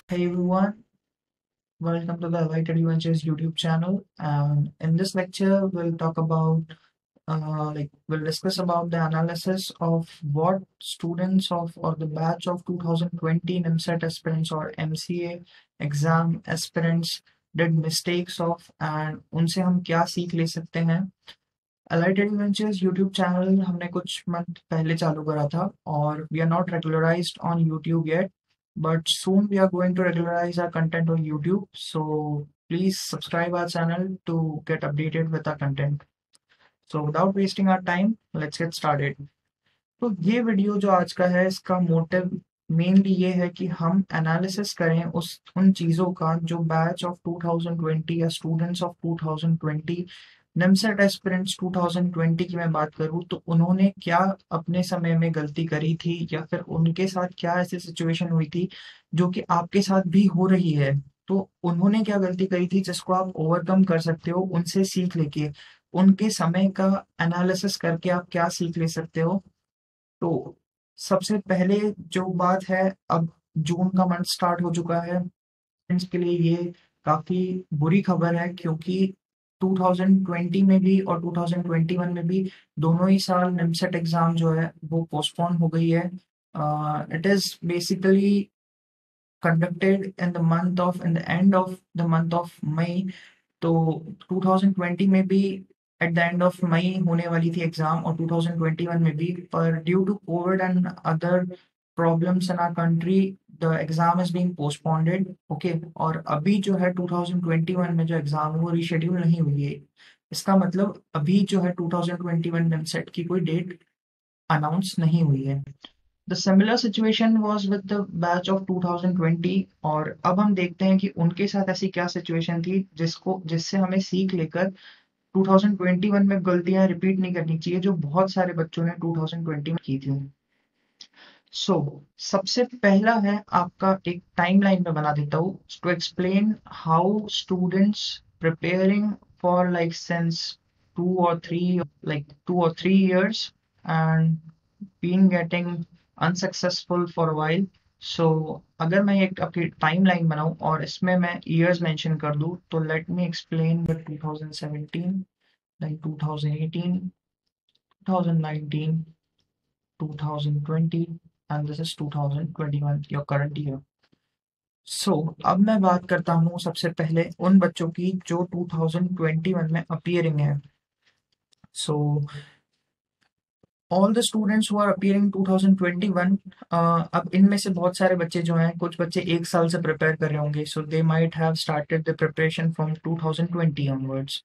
Hey everyone, welcome to the Eduventures YouTube channel. And in this lecture, we'll talk about, we'll discuss about the analysis of what students of or the batch of 2020 NIMCET aspirants or MCA exam aspirants did mistakes of, and उनसे हम क्या सीख ले सकते हैं। Allied Adventures YouTube channel हमने कुछ month पहले चालू करा था और we are not regularized on YouTube yet, but soon we are going to regularize our content on YouTube. So please subscribe our channel to get updated with our content. So without wasting our time, let's get started. तो ये video जो आज का है इसका motive mainly ये है कि हम एनालिसिस करें उस उन चीज़ों का जो बैच ऑफ 2020 या स्टूडेंट्स ऑफ 2020 निमसेट एस्पिरेंट्स 2020 की मैं बात करूं तो उन्होंने क्या अपने समय में गलती करी थी या फिर उनके साथ क्या ऐसी सिचुएशन हुई थी जो कि आपके साथ भी हो रही है। तो उन्होंने क्या गलती करी थी जिसको आप ओवरकम कर सकते हो, उनसे सीख लेके उनके समय का एनालिसिस करके आप क्या सीख ले सकते हो। तो सबसे पहले जो बात है, अब जून का मंथ स्टार्ट हो चुका है। फ्रेंड्स के लिए ये काफी बुरी खबर है क्योंकि 2020 में भी और 2021 में भी दोनों ही साल निमसेट एग्जाम जो है वो पोस्टपोन हो गई है। It is basically conducted in the end of the month of May. तो 2020 में भी at the end of May होने वाली थी एग्जाम और 2021 में भी, पर due to covid and other problems in our country the exam is being postponed. Okay, और अभी जो है 2021 में जो एग्जाम है वो रिशेड्यूल नहीं हुई है। इसका मतलब अभी जो है 2021 निमसेट की कोई डेट अनाउंस नहीं हुई है। The similar situation was with the batch of 2020 और अब हम देखते हैं कि उनके साथ ऐसी क्या सिचुएशन थी जिससे हमें सीख लेकर 2021 में गलतियां रिपीट नहीं करनी चाहिए जो बहुत सारे बच्चों ने 2020 में की थी। सबसे पहला है आपका एक टाइमलाइन में बना देता हूँ to explain how students preparing for like since 2 or 3 years and been getting unsuccessful for a while. So अगर मैं एक आपकी टाइमलाइन बनाऊं और इसमें मैं ईयर्स मेंशन कर दूं तो let me explain with 2017, like 2018, 2019, 2020, and this is 2021, your current year. अब मैं बात करता हूँ सबसे पहले उन बच्चों की जो 2021 में अपीयरिंग है। All the students who are appearing 2021, अब इनमें से बहुत सारे बच्चे जो हैं, कुछ बच्चे एक साल से प्रिपेयर कर रहे होंगे, so they might have started the preparation from 2020 onwards.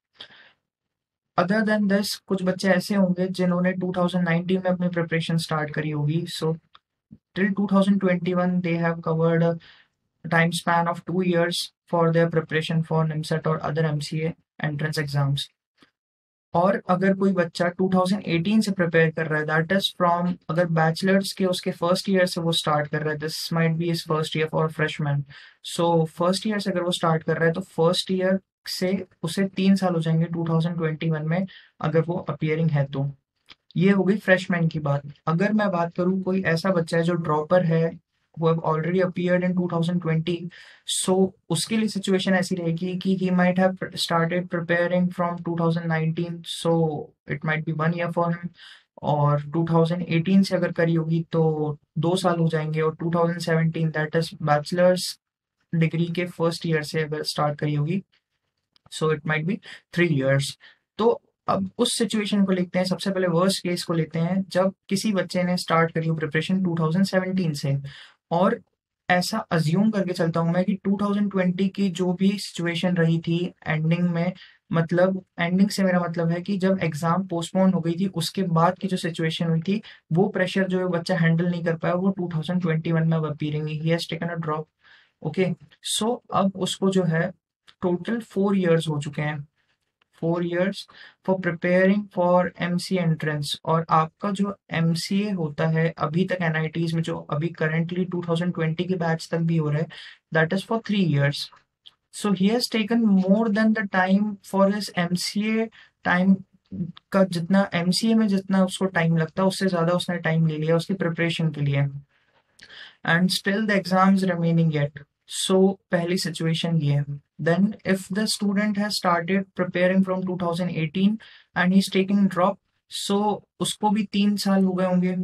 Other than this कुछ बच्चे ऐसे होंगे जिन्होंने 2019 में अपनी प्रिपरेशन स्टार्ट करी होगी। So till 2021 they have covered a time span of 2 years for their preparation for NIMCET और अदर एमसीए एंट्रेंस एग्जाम्स। और अगर कोई बच्चा 2018 से प्रिपेयर कर रहा है, दैट इज फ्रॉम, अगर बैचलर्स के उसके फर्स्ट ईयर से वो स्टार्ट कर रहा है, this might be his first year for freshman. So first year से अगर वो स्टार्ट कर रहा है तो फर्स्ट ईयर से उसे 3 साल हो जाएंगे 2021 में अगर वो अपीयरिंग है तो। ये हो गई फ्रेशमैन की बात। अगर मैं बात करूँ कोई ऐसा बच्चा है जो ड्रॉपर है, who have already appeared in 2020, so उसके लिए सिचुएशन ऐसी रहेगी कि he might have started preparing from 2019, so it might be 1 year for him। और 2018 से अगर करी होगी तो 2 साल हो जाएंगे, और 2017 दैट इज बैचलर्स डिग्री के फर्स्ट ईयर से अगर स्टार्ट करी होगी, so it might be 3 years। तो अब उस सिचुएशन को लेते हैं, सबसे पहले वर्स्ट केस को लेते हैं जब किसी बच्चे ने स्टार्ट करी हो प्रिपरेशन 2017 से, और ऐसा अज्यूम करके चलता हूं मैं कि 2020 की जो भी सिचुएशन रही थी एंडिंग में, मतलब एंडिंग से मेरा मतलब है कि जब एग्जाम पोस्टपोन हो गई थी उसके बाद की जो सिचुएशन हुई थी, वो प्रेशर जो है बच्चा हैंडल नहीं कर पाया, वो 2021 में अब appearing he has taken a drop. Okay, so अब उसको जो है टोटल 4 years हो चुके हैं, 4 years for preparing for MC entrance. और आपका जो एमसीए होता है अभी तक एनआईटीज में, जो अभी करंटली 2020 के बैच तक भी हो रहा है, that is for 3 years। So he has taken more than the time for his MCA time का, जितना एमसीए में जितना उसको टाइम लगता है उससे ज्यादा उसने टाइम ले लिया उसकी प्रिपरेशन के लिए, and still the exam is remaining yet. सो पहली सिचुएशन ये है. Then if the student has started preparing from 2018 and he is taking drop, so उसको भी 3 साल हो गए होंगे,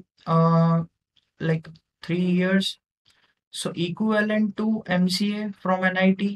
like 3 years. So equivalent to MCA from NIT.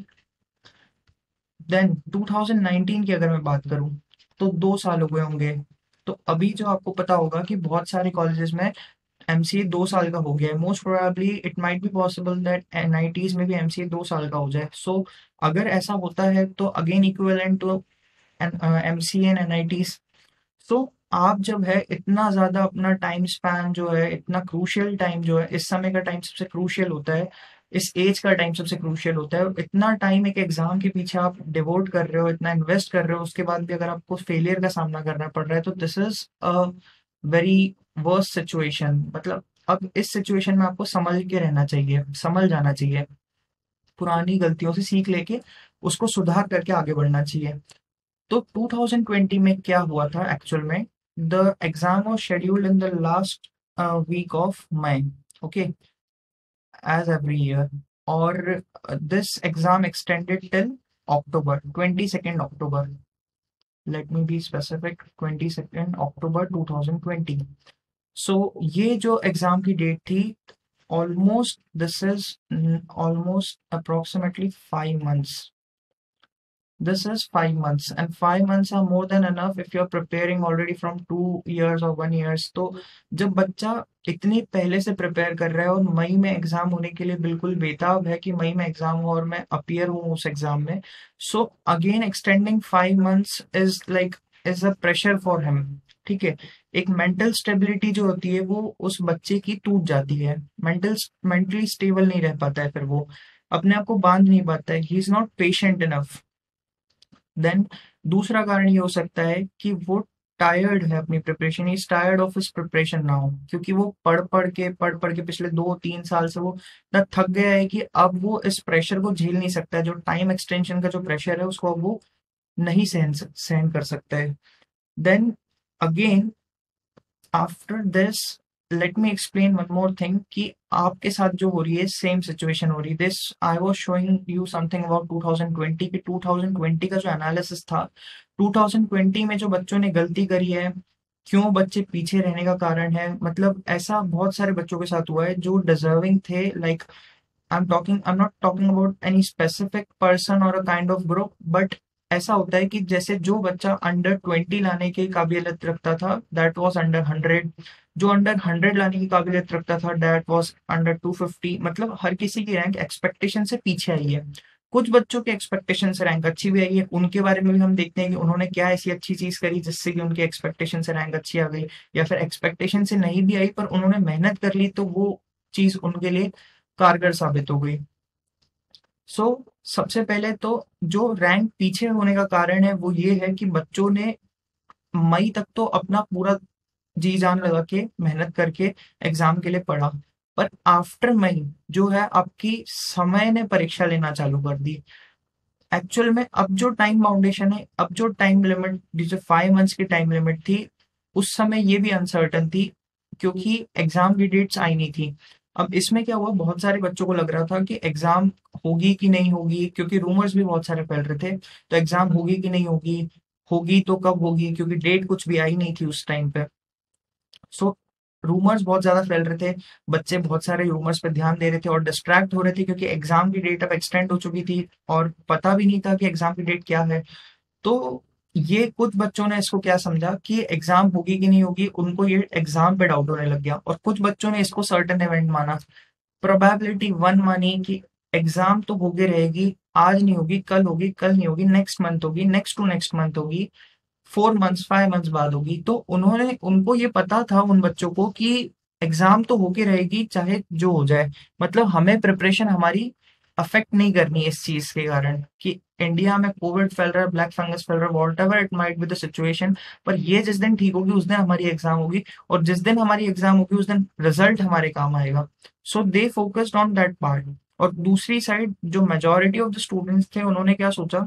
Then 2019 की अगर मैं बात करूं तो 2 साल हो गए होंगे. तो अभी जो आपको पता होगा कि बहुत सारे कॉलेजेस में एमसीए 2 साल का हो गया है. Most probably it might be possible that NITs में भी एमसीए 2 साल का हो जाए. सो अगर ऐसा होता है तो again equivalent to MCA and NITs. So आप जब है इतना ज्यादा अपना टाइम स्पैन जो है, इतना क्रूशियल टाइम जो है, इस समय का टाइम सबसे क्रूशियल होता है, इस एज का टाइम सबसे क्रूशियल होता है, और इतना टाइम एक एग्जाम के पीछे आप डिवोट कर रहे हो, इतना इन्वेस्ट कर रहे हो, उसके बाद भी अगर आपको फेलियर का सामना करना पड़ रहा है तो this is a very worst situation. मतलब अब इस सिचुएशन में आपको समझ के रहना चाहिए, समझ जाना चाहिए, पुरानी गलतियों से सीख लेके उसको सुधार करके आगे बढ़ना चाहिए. तो 2020 में क्या हुआ था एक्चुअल में? The exam was scheduled in the last week of May, okay, as every year. और this exam extended till October, 22 October. Let me be specific, 22 October 2020. So ये जो एग्जाम की डेट थी, almost this is almost approximately 5 months. This is 5 months, and 5 months are more than enough if you're preparing already from 2 years or 1 years. तो जब बच्चा इतनी पहले से प्रिपेयर कर रहा है और मई में एग्जाम होने के लिए बिल्कुल बेताब है कि मई में एग्जाम हो और मैं अपीयर हूँ उस एग्जाम में, so again extending 5 months is like is a pressure for him. ठीक है, एक मेंटल स्टेबिलिटी जो होती है वो उस बच्चे की टूट जाती है. मेंटली स्टेबल नहीं रह पाता है, फिर वो अपने आप को बांध नहीं पाता है. He is not patient enough. Then दूसरा कारण ये हो सकता है कि वो टायर्ड है अपनी preparation, is tired of his preparation now, क्योंकि वो पढ़ पढ़ के पिछले 2-3 साल से वो इतना थक गया है कि अब वो इस प्रेशर को झेल नहीं सकता है. जो टाइम एक्सटेंशन का जो प्रेशर है उसको अब वो नहीं सहन कर सकता है. Then again after this, let me explain one more thing कि आपके साथ जो हो रही है सेम सिचुएशन हो रही है. This I was showing you something about 2020 कि 2020 का जो एनालिसिस था, 2020 में जो बच्चों ने गलती करी है, क्यों बच्चे पीछे रहने का कारण है, मतलब ऐसा बहुत सारे बच्चों के साथ हुआ है जो डिजर्विंग थे. Like I'm not talking about any specific person or a kind of group, but ऐसा होता है कि जैसे जो बच्चा अंडर 20 लाने की काबिलियत रखता था, दैट वाज अंडर 100. जो अंडर 100 लाने की काबिलियत रखता था, दैट वाज अंडर 250. मतलब हर किसी की रैंक एक्सपेक्टेशन से पीछे आई है. कुछ बच्चों के एक्सपेक्टेशन से रैंक अच्छी भी आई है, उनके बारे में भी हम देखते हैं कि उन्होंने क्या ऐसी अच्छी चीज करी जिससे कि उनके एक्सपेक्टेशन से रैंक अच्छी आ गई, या फिर एक्सपेक्टेशन से नहीं भी आई पर उन्होंने मेहनत कर ली तो वो चीज उनके लिए कारगर साबित हो गई. सो सबसे पहले तो जो रैंक पीछे होने का कारण है वो ये है कि बच्चों ने मई तक तो अपना पूरा जी जान लगा के मेहनत करके एग्जाम के लिए पढ़ा, पर आफ्टर मई जो है आपकी समय ने परीक्षा लेना चालू कर दी. एक्चुअल में अब जो टाइम बाउंडेशन है, अब जो टाइम लिमिट, जो 5 months की टाइम लिमिट थी, उस समय ये भी अनसर्टन थी क्योंकि एग्जाम की डेट्स आई नहीं थी. अब इसमें क्या हुआ, बहुत सारे बच्चों को लग रहा था कि एग्जाम होगी कि नहीं होगी, क्योंकि रूमर्स भी बहुत सारे फैल रहे थे. तो एग्जाम होगी कि नहीं होगी, होगी तो कब होगी, क्योंकि डेट कुछ भी आई नहीं थी उस टाइम पे. सो रूमर्स बहुत ज्यादा फैल रहे थे, बच्चे बहुत सारे रूमर्स पे ध्यान दे रहे थे और डिस्ट्रैक्ट हो रहे थे क्योंकि एग्जाम की डेट अब एक्सटेंड हो चुकी थी और पता भी नहीं था कि एग्जाम की डेट क्या है. तो ये कुछ बच्चों ने इसको क्या समझा कि एग्जाम होगी कि नहीं होगी, उनको ये एग्जाम पे डाउट होने लग गया, और कुछ बच्चों ने इसको सर्टेन इवेंट माना, प्रोबेबिलिटी 1 मानी कि एग्जाम तो होगी रहेगी, आज नहीं होगी, कल होगी, कल नहीं होगी, नेक्स्ट मंथ होगी, नेक्स्ट टू नेक्स्ट मंथ होगी, 4 months 5 months बाद होगी. तो उन्होंने उनको ये पता था उन बच्चों को कि एग्जाम तो होके रहेगी चाहे जो हो जाए, मतलब हमें प्रिपरेशन हमारी अफेक्ट नहीं करनी है इस चीज के कारण कि इंडिया में कोविड फैल रहा है, ब्लैक फंगस फैल रहा है, whatever it might be the situation, पर ये जिस दिन ठीक होगी उस दिन हमारी एग्जाम होगी, और जिस दिन हमारी एग्जाम होगी उस दिन रिजल्ट हमारे काम आएगा. So they focused on that part. और दूसरी साइड जो मेजोरिटी ऑफ द स्टूडेंट्स थे उन्होंने क्या सोचा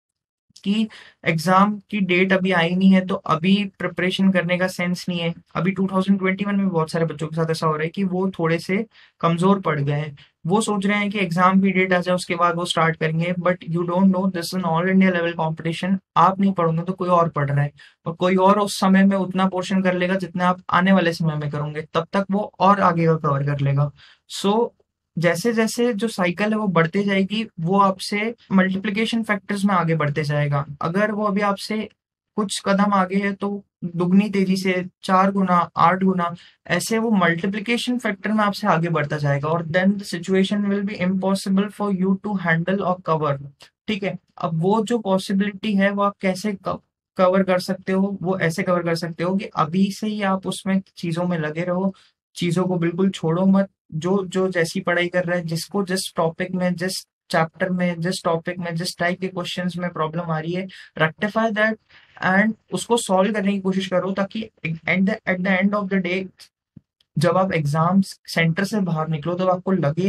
कि एग्जाम की डेट अभी आई नहीं है तो अभी प्रिपरेशन करने का सेंस नहीं है. अभी 2021 में बहुत सारे बच्चों के साथ ऐसा हो रहा है कि वो थोड़े से कमजोर पड़ गए हैं. वो सोच रहे हैं कि एग्जाम की डेट आ जाए उसके बाद वो स्टार्ट करेंगे, but you don't know this is all India level competition. आप नहीं पढ़ोगे तो कोई और पढ़ रहा है, और कोई और उस समय में उतना पोर्शन कर लेगा जितना आप आने वाले समय में करोगे, तब तक वो और आगे का कवर कर लेगा। सो जैसे जैसे जो साइकिल है वो बढ़ते जाएगी, वो आपसे मल्टीप्लिकेशन फैक्टर्स में आगे बढ़ते जाएगा। अगर वो अभी आपसे कुछ कदम आगे है तो दुगनी तेजी से 4 गुना, 8 गुना, ऐसे वो मल्टीप्लिकेशन फैक्टर में आपसे आगे बढ़ता जाएगा, और then the situation will be impossible for you to handle और कवर। ठीक है, अब वो जो पॉसिबिलिटी है वो आप कैसे कवर कर सकते हो, वो ऐसे कवर कर सकते हो कि अभी से ही आप उसमें चीजों में लगे रहो, चीजों को बिल्कुल छोड़ो मत। जो जो जैसी पढ़ाई कर रहा है, जिसको जिस टॉपिक में, जिस चैप्टर में, जिस टॉपिक में, जिस टाइप के क्वेश्चंस में प्रॉब्लम आ रही है, रेक्टिफाई दैट एंड उसको सॉल्व करने की कोशिश करो, ताकि at the end of the day जब आप एग्जाम सेंटर से बाहर निकलो तो आपको लगे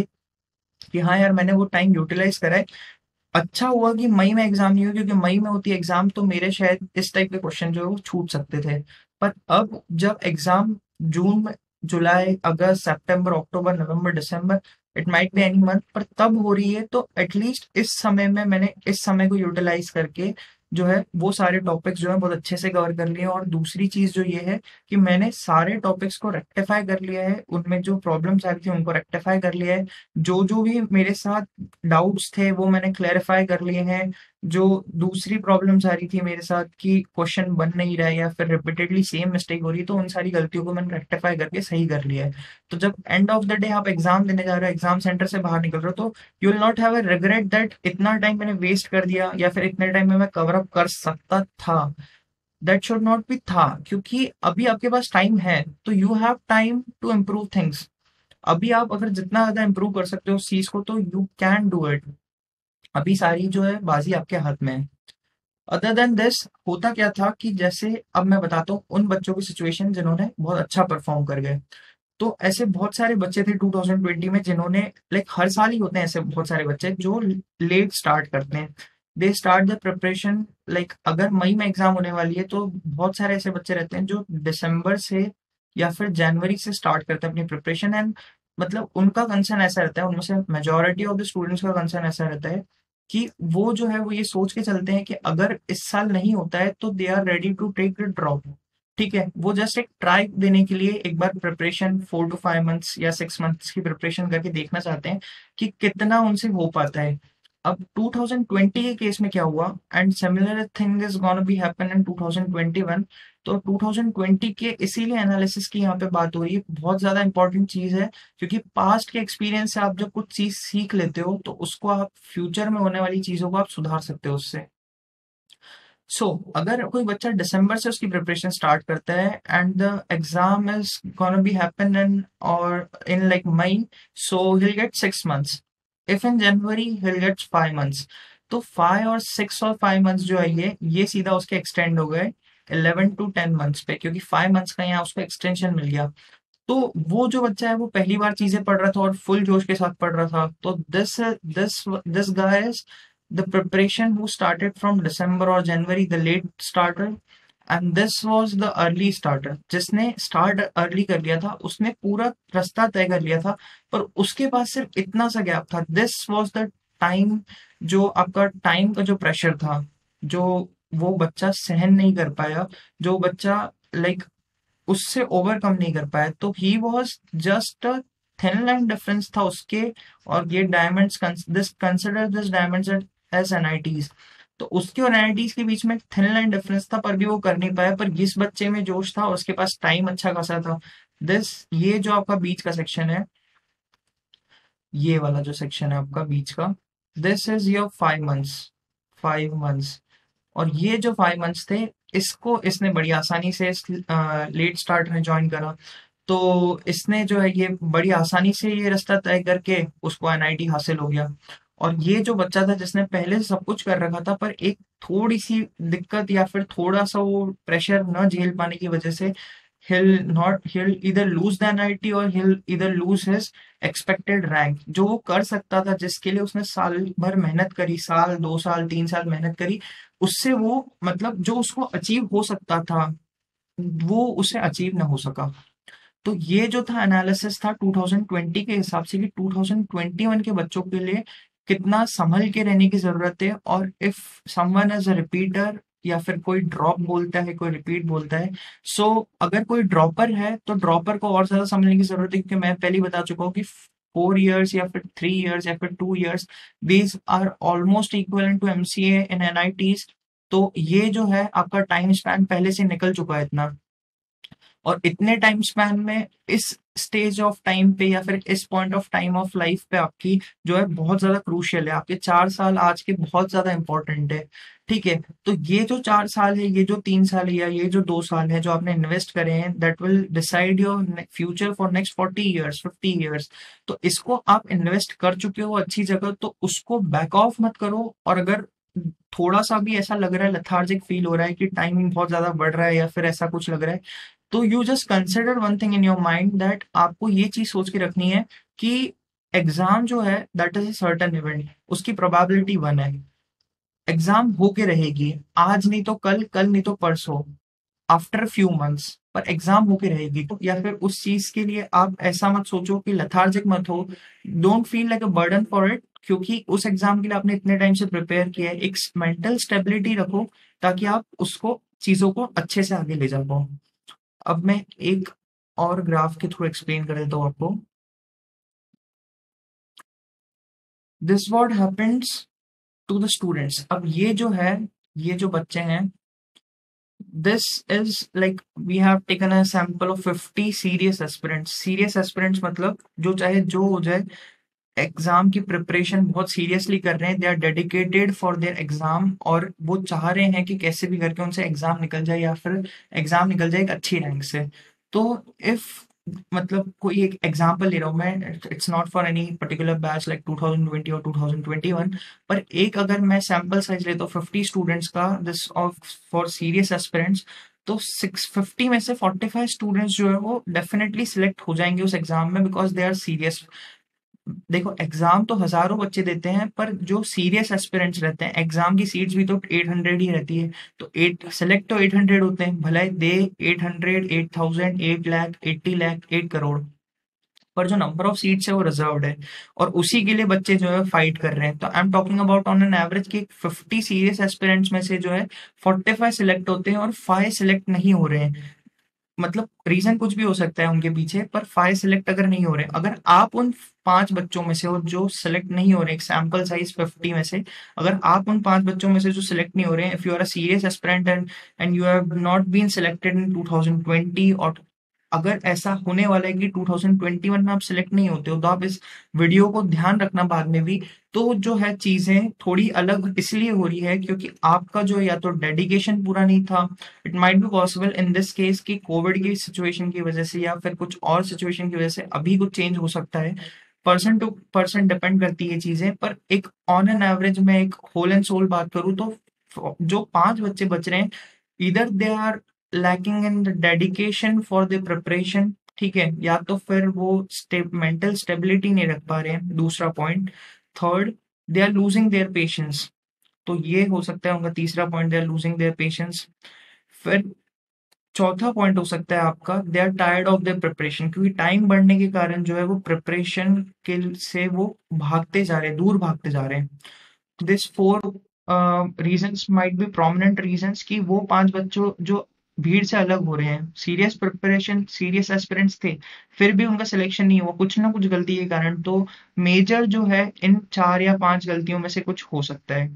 कि हाँ यार, मैंने वो टाइम यूटिलाइज करा है। अच्छा हुआ कि मई में एग्जाम नहीं हुई, क्योंकि मई में होती एग्जाम तो मेरे शायद इस टाइप के क्वेश्चन जो है वो छूट सकते थे। पर अब जब एग्जाम जून में, जुलाई, अगस्त, सितंबर, अक्टूबर, नवंबर, दिसंबर, it might be any month, पर तब हो रही है, तो एटलीस्ट इस समय में मैंने इस समय को यूटिलाइज करके जो है वो सारे टॉपिक्स जो है बहुत अच्छे से कवर कर लिए। और दूसरी चीज जो ये है कि मैंने सारे टॉपिक्स को रेक्टिफाई कर लिया है, उनमें जो प्रॉब्लम्स आ रही थी उनको रेक्टिफाई कर लिया है। जो जो भी मेरे साथ डाउट्स थे वो मैंने क्लैरिफाई कर लिए हैं। जो दूसरी प्रॉब्लम्स आ रही थी मेरे साथ कि क्वेश्चन बन नहीं रहा है या फिर रिपीटेडली सेम मिस्टेक हो रही है, तो उन सारी गलतियों को मैंने रेक्टिफाई करके सही कर लिया है। तो जब एंड ऑफ द डे आप एग्जाम देने जा रहे हो, एग्जाम सेंटर से बाहर निकल रहे हो, तो you will not have a regret that इतना टाइम मैंने वेस्ट कर दिया, या फिर इतने टाइम में मैं कवर अप कर सकता था। दैट शुड नॉट बी था, क्योंकि अभी आपके पास टाइम है, तो you have time to improve things. अभी आप अगर जितना ज्यादा इंप्रूव कर सकते हो उस चीज को, तो यू कैन डू इट। अभी सारी जो है बाजी आपके हाथ में है। अदर देन दिस, होता क्या था कि जैसे अब मैं बताता हूँ उन बच्चों की सिचुएशन जिन्होंने बहुत अच्छा परफॉर्म कर गए। तो ऐसे बहुत सारे बच्चे थे 2020 में जिन्होंने, लाइक हर साल ही होते हैं ऐसे बहुत सारे बच्चे जो लेट स्टार्ट करते हैं। They start the preparation, like अगर मई में एग्जाम होने वाली है तो बहुत सारे ऐसे बच्चे रहते हैं जो दिसंबर से या फिर जनवरी से स्टार्ट करते हैं अपनी प्रिपरेशन। एंड मतलब उनका कंसर्न ऐसा रहता है, उनमें से मेजोरिटी ऑफ द स्टूडेंट्स का कंसर्न ऐसा रहता है कि वो जो है वो ये सोच के चलते हैं कि अगर इस साल नहीं होता है तो they are ready to take the drop. ठीक है, वो जस्ट एक ट्राई देने के लिए एक बार प्रिपरेशन 4 to 5 months या 6 months की प्रिपरेशन करके देखना चाहते हैं कि कितना उनसे हो पाता है। अब 2020 के केस में क्या हुआ, and similar thing is gonna be happen in 2021। तो 2020 के इसीलिए एनालिसिस की यहाँ पे बात हो रही है, बहुत ज्यादा इंपॉर्टेंट चीज है, क्योंकि पास्ट के एक्सपीरियंस से आप जब कुछ चीज सीख लेते हो तो उसको आप फ्यूचर में होने वाली चीजों को आप सुधार सकते हो उससे। अगर कोई बच्चा दिसंबर से उसकी प्रिपरेशन स्टार्ट करता है and the exam is gonna be happen in और in like May, so he'll get 6 months. If in January he'll get 5 months. तो 5 और 6 और 5 months जो है ये सीधा उसके एक्सटेंड हो गए 11 to 10 months पे, क्योंकि 5 months का यहाँ उसको एक्सटेंशन मिल गया। तो वो जो बच्चा है वो पहली बार चीजें पढ़ रहा था और फुल जोश के साथ पढ़ रहा था, तो this guy is the preparation who started from December और January, the late starter, and this was the early starter. जिसने स्टार्ट अर्ली कर लिया था उसने पूरा रास्ता तय कर लिया था, पर उसके पास सिर्फ इतना सा गैप था। दिस वाज द टाइम, जो आपका टाइम का जो प्रेशर था, जो वो बच्चा सहन नहीं कर पाया, जो बच्चा लाइक उससे ओवरकम नहीं कर पाया, तो he was just a thin line difference था उसके और ये diamonds, this consider this diamonds as NITs. तो उसके और एनआईटीज के बीच में एक थिन लाइन डिफरेंस था, पर भी वो कर नहीं पाया। पर जिस बच्चे में जोश था और उसके पास टाइम अच्छा खासा था, दिस, ये जो आपका बीच का सेक्शन है, ये वाला जो सेक्शन है आपका बीच का, this is your 5 months, 5 months। और ये जो 5 months थे, इसको इसने बड़ी आसानी से लेट स्टार्ट में ज्वाइन करा। तो इसने जो है ये बड़ी आसानी से ये रास्ता तय करके उसको एनआईटी हासिल हो गया। और ये जो बच्चा था जिसने पहले से सब कुछ कर रखा था, पर एक थोड़ी सी दिक्कत या फिर थोड़ा सा वो प्रेशर न झेल पाने की वजह से he'll either lose the NIT or he'll either lose his expected rank। जो वो कर सकता था, जिसके लिए उसने साल भर मेहनत करी, साल, 2 साल, 3 साल मेहनत करी, उससे वो मतलब जो उसको अचीव हो सकता था वो उसे अचीव ना हो सका। तो ये जो था एनालिसिस था 2020 के हिसाब से कि 2021 के बच्चों के लिए कितना संभल के रहने की जरूरत है, और if someone is a repeater या फिर कोई ड्रॉप बोलता है, कोई रिपीट बोलता है, सो अगर कोई ड्रॉपर है तो ड्रॉपर को और ज्यादा समझने की जरूरत है, क्योंकि मैं पहले ही बता चुका हूँ कि 4 years या फिर 3 years या फिर 2 years, these are almost equal to MCA in NITs. तो ये जो है आपका टाइम स्पैन पहले से निकल चुका है इतना, और इतने टाइम स्पैन में इस स्टेज ऑफ टाइम पे या फिर इस point of time of life पे आपकी जो है बहुत ज्यादा क्रूशियल है। आपके 4 साल आज के बहुत ज्यादा इंपॉर्टेंट है। ठीक है, तो ये जो 4 साल है, ये जो 3 साल है, या ये जो 2 साल है जो आपने इन्वेस्ट करे हैं, that will decide your future for next 40 years 50 years। तो इसको आप इन्वेस्ट कर चुके हो अच्छी जगह, तो उसको बैक ऑफ मत करो। और अगर थोड़ा सा भी ऐसा लग रहा है, लेथार्जिक फील हो रहा है कि टाइम बहुत ज्यादा बढ़ रहा है या फिर ऐसा कुछ लग रहा है, तो you just consider one thing in your mind, that आपको ये चीज सोच के रखनी है कि एग्जाम जो है that is a certain event, उसकी प्रोबेबिलिटी 1 है। एग्जाम होके रहेगी, आज नहीं तो कल, कल नहीं तो परसों, आफ्टर फ्यू मंथ्स, पर एग्जाम होके रहेगी। या फिर उस चीज के लिए आप ऐसा मत सोचो कि लथार्जिक मत हो, don't feel like a burden for it, क्योंकि उस एग्जाम के लिए आपने इतने टाइम से प्रिपेयर किया है। एक मेंटल स्टेबिलिटी रखो ताकि आप उसको चीजों को अच्छे से आगे ले जा पाओ। अब मैं एक और ग्राफ के थ्रू एक्सप्लेन कर देता हूँ आपको। This what happens to the students. अब ये जो है, ये जो बच्चे हैं, this is like we have taken a sample of 50 serious aspirants। serious aspirants मतलब जो चाहे जो हो जाए, एग्जाम की प्रिपरेशन बहुत सीरियसली कर रहे हैं, they are dedicated for their exam, और वो चाह रहे हैं कि कैसे भी करके उनसे एग्जाम निकल जाए या फिर एग्जाम निकल जाए एक अच्छी रैंक से। तो इफ मतलब कोई एक एग्जांपल ले रहा हूँ मैं, it's not for any particular batch like 2020 और 2021, पर एक अगर मैं सैंपल साइज लेता हूँ 50 स्टूडेंट्स का, this of for serious aspirants, तो 650 में से 45 स्टूडेंट्स जो है वो डेफिनेटली सिलेक्ट हो जाएंगे उस एग्जाम में, बिकॉज दे आर सीरियस। देखो, एग्जाम तो हजारों बच्चे देते हैं, पर जो सीरियस एस्पिरेंट्स रहते हैं, एग्जाम की सीट्स भी तो 800 ही रहती है, तो 8 सेलेक्ट तो 800 होते हैं, भले दे 800, 8000, 8 लाख, 80 लाख, 8 करोड़, पर जो नंबर ऑफ सीट्स है वो रिजर्व्ड है, और उसी के लिए बच्चे जो है फाइट कर रहे हैं। तो I am talking about on an average कि 50 सीरियस एस्पिरेंट्स में से जो है 45 सिलेक्ट होते हैं और 5 सिलेक्ट नहीं हो रहे हैं। मतलब रीजन कुछ भी हो सकता है उनके पीछे, पर 5 सिलेक्ट अगर नहीं हो रहे, अगर आप उन 5 बच्चों में से हो जो सिलेक्ट नहीं हो रहे, एक सैंपल साइज 50 में से, अगर आप उन 5 बच्चों में से जो सिलेक्ट नहीं हो रहे हैं, if you are a serious aspirant and you have not been selected in 2020, और अगर ऐसा होने वाला है कि 2021 में आप सिलेक्ट नहीं होते हो, तो आप इस वीडियो को ध्यान रखना बाद में भी। तो जो है चीजें थोड़ी अलग इसलिए हो रही है क्योंकि आपका जो या तो डेडिकेशन पूरा नहीं था, it might be possible in this case कि कोविड की सिचुएशन की वजह से या फिर कुछ और सिचुएशन की वजह से अभी कुछ चेंज हो सकता है, पर्सन टू पर्सन डिपेंड करती है चीजें, पर एक ऑन एन एवरेज में एक होल एंड सोल बात करूँ तो जो 5 बच्चे बच रहे हैं, इधर they are lacking in the dedication for the preparation, ठीक है, या तो फिर वो मेंटल स्टेबिलिटी नहीं रख पा रहे हैं, दूसरा point. Third, they are losing their patience, तो ये हो सकता है उनका तीसरा point, they are losing their patience. फिर चौथा पॉइंट हो सकता है आपका, they are tired of their preparation, क्योंकि टाइम बढ़ने के कारण जो है वो प्रिपरेशन के से वो भागते जा रहे हैं, दूर भागते जा रहे हैं। This 4 reasons might be prominent reasons कि वो 5 बच्चों जो भीड़ से अलग हो रहे हैं, सीरियस प्रिपरेशन, सीरियस एस्पिरेंट्स थे, फिर भी उनका सिलेक्शन नहीं हुआ कुछ ना कुछ गलती के कारण। तो मेजर जो है इन 4 या 5 गलतियों में से कुछ हो सकता है।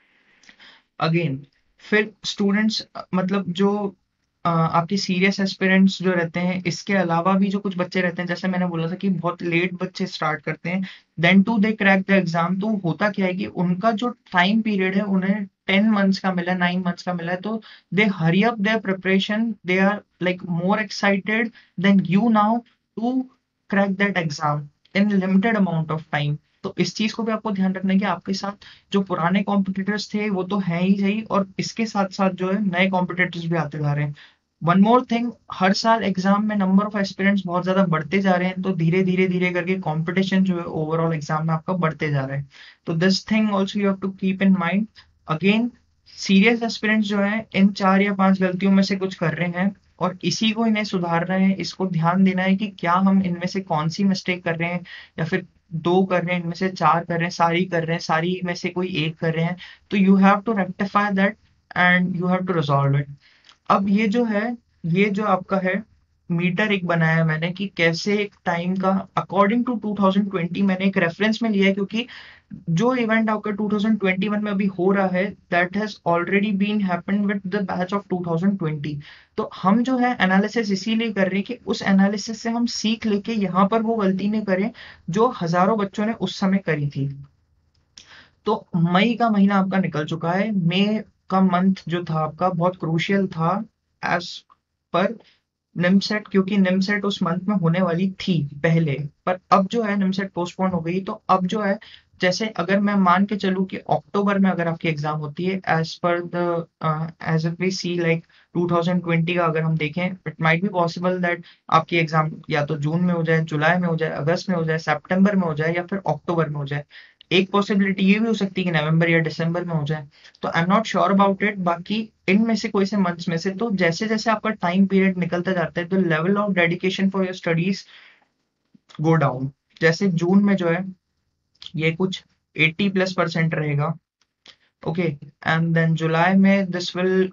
अगेन, फिर स्टूडेंट्स मतलब जो आपके सीरियस एस्पिरेंट्स जो रहते हैं, इसके अलावा भी जो कुछ बच्चे रहते हैं, जैसे मैंने बोला था कि बहुत लेट बच्चे स्टार्ट करते हैं, then to they crack the exam, तो होता क्या है कि उनका जो टाइम पीरियड है उन्हें 10 मंथ्स का मिला है, 9 मंथ्स का मिला है, तो they hurry up their preparation, they are like more excited than you now to crack that exam in limited amount of time. तो इस चीज को भी आपको ध्यान रखना है कि आपके साथ जो पुराने कॉम्पिटिटर्स थे वो तो हैं ही सही, और इसके साथ साथ जो है नए कॉम्पिटिटर्स भी आते जा रहे हैं। वन मोर थिंग, हर साल एग्जाम में नंबर ऑफ एस्पिरेंट्स बहुत ज्यादा बढ़ते जा रहे हैं, तो धीरे धीरे धीरे करके कंपटीशन जो है ओवरऑल एग्जाम में आपका बढ़ते जा रहा है। तो this thing also you have to keep in mind. Again, serious aspirants जो है इन 4 या 5 गलतियों में से कुछ कर रहे हैं, और इसी को इन्हें सुधारना है, इसको ध्यान देना है कि क्या हम इनमें से कौन सी मिस्टेक कर रहे हैं, या फिर दो कर रहे हैं, इनमें से चार कर रहे हैं, सारी कर रहे हैं, सारी में से कोई एक कर रहे हैं। तो you have to rectify that and you have to resolve it. अब ये जो है, ये जो आपका है मीटर एक बनाया है मैंने कि कैसे एक टाइम का अकॉर्डिंग टू 2020 मैंने एक रेफरेंस में लिया है, क्योंकि जो इवेंट आपका 2021 में अभी हो रहा है that has already been happened with the batch of 2020। तो हम जो है एनालिसिस इसीलिए कर रहे हैं कि उस एनालिसिस से हम सीख लेके यहाँ पर वो गलती नहीं करें जो हजारों बच्चों ने उस समय करी थी। तो मई का महीना आपका निकल चुका है। मई का मंथ जो था आपका बहुत क्रूशियल था एज पर निमसेट, क्योंकि निमसेट उस मंथ में होने वाली थी पहले, पर अब जो है निमसेट पोस्टपोन हो गई। तो अब जो है, जैसे अगर मैं मान के चलूं कि अक्टूबर में अगर आपकी एग्जाम होती है as per the as if we see like 2020 का अगर हम देखें, it might be possible that आपकी एग्जाम या तो जून में हो जाए, जुलाई में हो जाए, अगस्त में हो जाए, सितंबर में हो जाए, या फिर अक्टूबर में हो जाए। एक पॉसिबिलिटी ये भी हो सकती है कि नवंबर या दिसंबर में हो जाए। तो I am not sure about it. बाकी इनमें से कोई से मंथ्स में से, तो जैसे जैसे आपका टाइम पीरियड निकलता जाता है तो level of dedication for your studies go down. जैसे जून में जो है ये कुछ 80+% रहेगा, ओके, एंड देन जुलाई में this will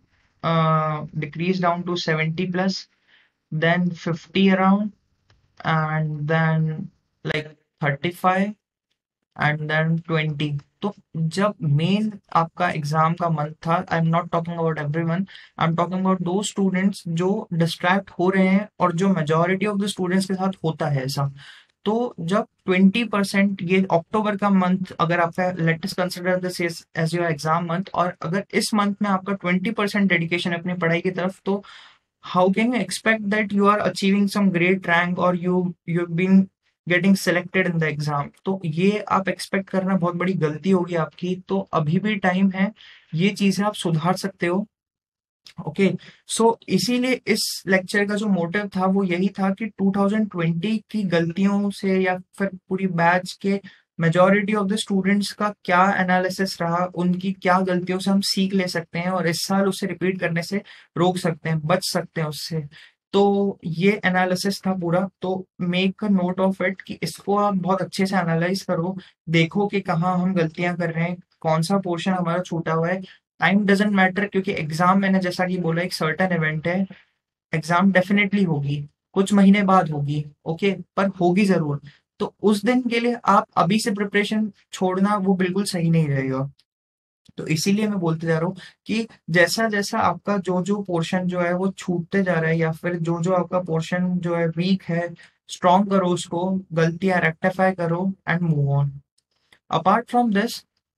decrease down to 70+, then 50 around, and then like 35, and then 20। तो जब मेन आपका एग्जाम का मंथ था, I am not talking about everyone, I am talking about दो स्टूडेंट्स जो डिस्ट्रैक्ट हो रहे हैं, और जो मेजोरिटी ऑफ द स्टूडेंट्स के साथ होता है ऐसा। तो जब 20%, ये अक्टूबर का मंथ अगर आपका, let us consider this as your exam month, और अगर इस मंथ में आपका 20% डेडिकेशन अपनी पढ़ाई की तरफ, तो how can you expect that you are achieving some great rank or you've been getting selected in the exam? तो ये आप एक्सपेक्ट करना बहुत बड़ी गलती होगी आपकी। तो अभी भी टाइम है, ये चीजें आप सुधार सकते हो। ओके, सो इसीलिए इस लेक्चर का जो मोटिव था वो यही था कि 2020 की गलतियों से, या फिर पूरी बैच के मेजोरिटी ऑफ द स्टूडेंट्स का क्या एनालिसिस रहा, उनकी क्या गलतियों से हम सीख ले सकते हैं, और इस साल उसे रिपीट करने से रोक सकते हैं, बच सकते हैं उससे। तो ये एनालिसिस था पूरा। तो make a note of it कि इसको आप बहुत अच्छे से एनालाइज करो, देखो कि कहाँ हम गलतियां कर रहे हैं, कौन सा पोर्शन हमारा छूटा हुआ है। टाइम डजेंट मैटर, क्योंकि एग्जाम, मैंने जैसा कि बोला, एक सर्टेन इवेंट है। एग्जाम डेफिनेटली होगी, कुछ महीने बाद होगी, ओके, पर होगी जरूर। तो उस दिन के लिए आप अभी से प्रिपरेशन छोड़ना वो बिल्कुल सही नहीं रहेगा। तो इसीलिए मैं बोलते जा रहा हूँ कि जैसा जैसा आपका जो जो पोर्शन जो है वो छूटते जा रहा है, या फिर जो जो आपका पोर्शन जो है वीक है, स्ट्रॉन्ग करो उसको, गलतियां रेक्टिफाई करो and move on. Apart from this,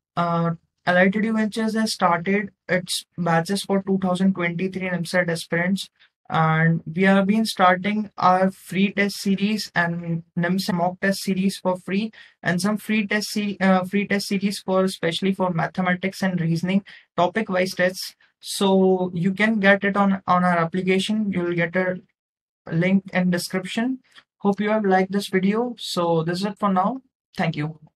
Allied Eduventures has started its batches for 2023 NIMCET Aspirants, and we have been starting our free test series and NIMCET mock test series for free, and some free test series for especially for mathematics and reasoning topic wise tests. So you can get it on our application. You will get a link in description. Hope you have liked this video. So this is it for now. Thank you.